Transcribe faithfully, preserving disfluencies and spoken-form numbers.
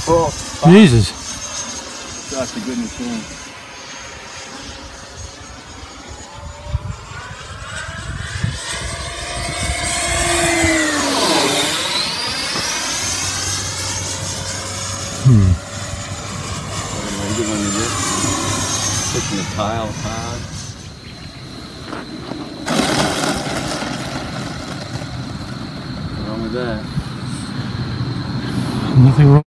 Oh, Jesus. That's a good machine. Hmm. Good one to get. Pushing the tile hard. What's wrong with that? Nothing wrong.